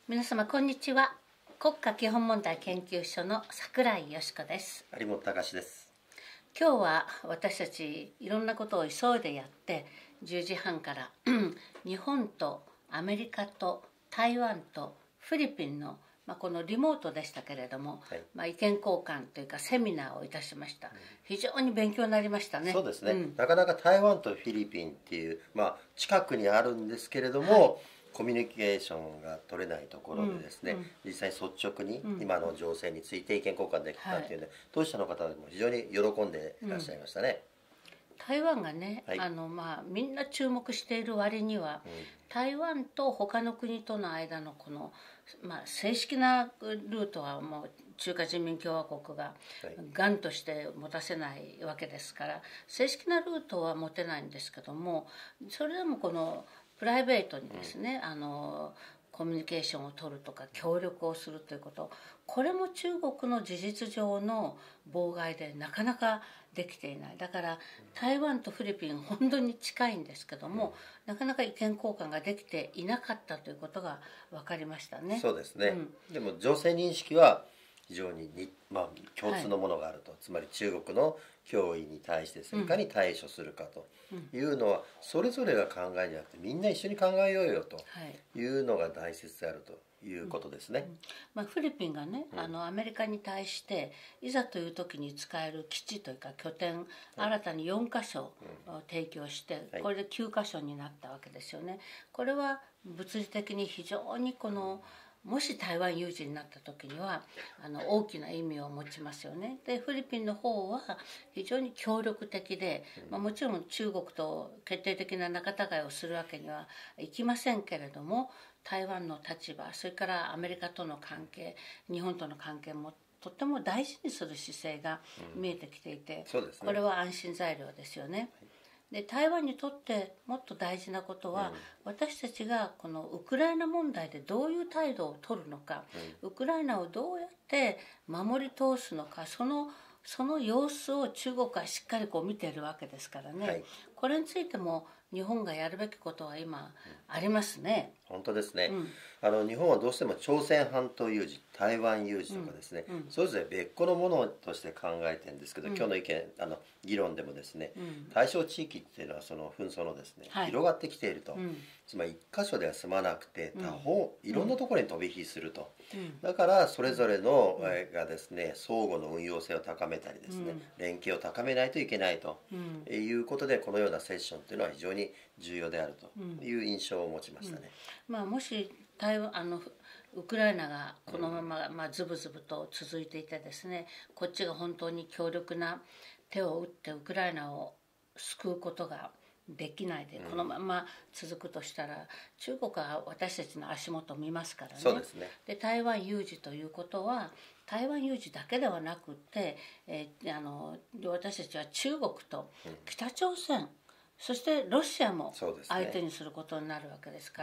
皆様こんにちは。国家基本問題研究所の櫻井よしこです。 有本隆です。 今日は私たちいろんなことを急いでやって10時半から日本とアメリカと台湾とフィリピンの、このリモートでしたけれども、意見交換というかセミナーをいたしました。非常に勉強になりましたね。 そうですね、なかなか台湾とフィリピンっていう、近くにあるんですけれども、コミュニケーションが取れないところでですね、実際率直に今の情勢について意見交換できたっていうので、当事者の方も非常に喜んでいらっしゃいましたね。 台湾がね、みんな注目している割には、台湾と他の国との間のこの、正式なルートはもう中華人民共和国が頑として持たせないわけですから、正式なルートは持てないんですけども、それでもこのプライベートにですね、コミュニケーションを取るとか協力をするということ、これも中国の事実上の妨害でなかなかできていない。だから台湾とフィリピン本当に近いんですけども、なかなか意見交換ができていなかったということが分かりましたね。 そうですね、でも情勢認識は非常に共通のものがあると、つまり中国の脅威に対していかに対処するかというのは、それぞれが考えじゃなくてみんな一緒に考えようよというのが大切であるということですね。 フィリピンがね、アメリカに対していざという時に使える基地というか拠点、新たに4カ所提供して、これで9カ所になったわけですよね。これは物理的に非常にもし台湾有事になった時には大きな意味を持ちますよね。でフィリピンの方は非常に協力的で、もちろん中国と決定的な仲違いをするわけにはいきませんけれども、台湾の立場、それからアメリカとの関係、日本との関係もとても大事にする姿勢が見えてきていて、これは安心材料ですよね。で台湾にとってもっと大事なことは、私たちがこのウクライナ問題でどういう態度を取るのか、ウクライナをどうやって守り通すのか、その様子を中国はしっかり見ているわけですからね、これについても日本がやるべきことは今ありますね。 本当ですね、日本はどうしても朝鮮半島有事、台湾有事とかですね、それぞれ別個のものとして考えてるんですけど、今日の意見議論でもですね、対象地域っていうのはその紛争のですね、広がってきていると、つまり一箇所では済まなくて他方、いろんなところに飛び火すると、だからそれぞれのがですね、相互の運用性を高めたりですね、連携を高めないといけないということで、このようなセッションというのは非常に重要であるという印象を持ちましたね。 もしウクライナがこのままズブズブと続いていてですね、こっちが本当に強力な手を打ってウクライナを救うことができないで、このまま続くとしたら中国は私たちの足元を見ますからね。 そうですね。 で台湾有事ということは台湾有事だけではなくて、私たちは中国と北朝鮮、そしてロシアも相手にすることになるわけですから、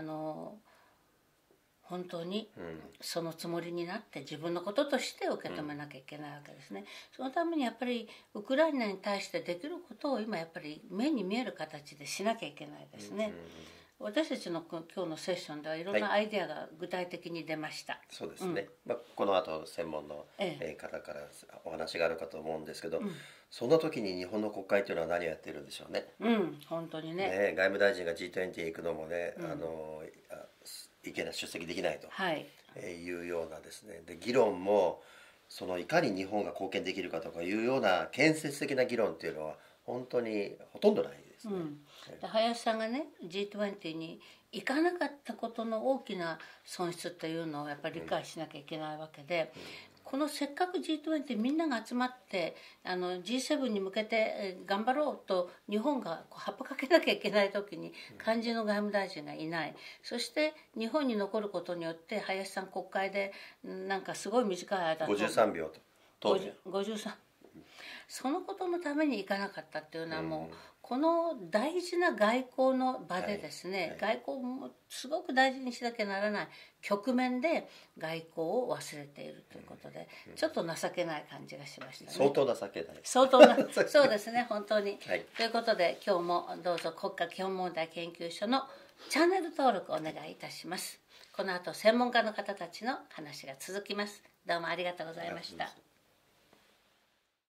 本当にそのつもりになって自分のこととして受け止めなきゃいけないわけですね。そのためにやっぱりウクライナに対してできることを今やっぱり目に見える形でしなきゃいけないですね。私たちの今日のセッションではいろんなアイデアが具体的に出ました。 そうですね、この後専門の方からお話があるかと思うんですけど、そんな時に日本の国会というのは何をやっているんでしょうね。 本当にね。 外務大臣が G20 へ行くのもね、意見が出席できないというようなですね、で議論もいかに日本が貢献できるかとかいうような建設的な議論っていうのは本当にほとんどないですね。 林さんがね G20 に行かなかったことの大きな損失というのをやっぱり理解しなきゃいけないわけで、このせっかく G20 みんなが集まってG7 に向けて頑張ろうと日本が葉っぱかけなきゃいけない時に肝心の外務大臣がいない、そして日本に残ることによって林さん国会でなんかすごい短い間 53秒と 53そのことのために行かなかったっていうのはもうこの大事な外交の場でですね、外交もすごく大事にしなきゃならない局面で外交を忘れているということで、ちょっと情けない感じがしましたね。 相当情けない。 相当なそうですね、本当に。ということで今日もどうぞ国家基本問題研究所のチャンネル登録お願いいたします。この後専門家の方たちの話が続きます。どうもありがとうございました。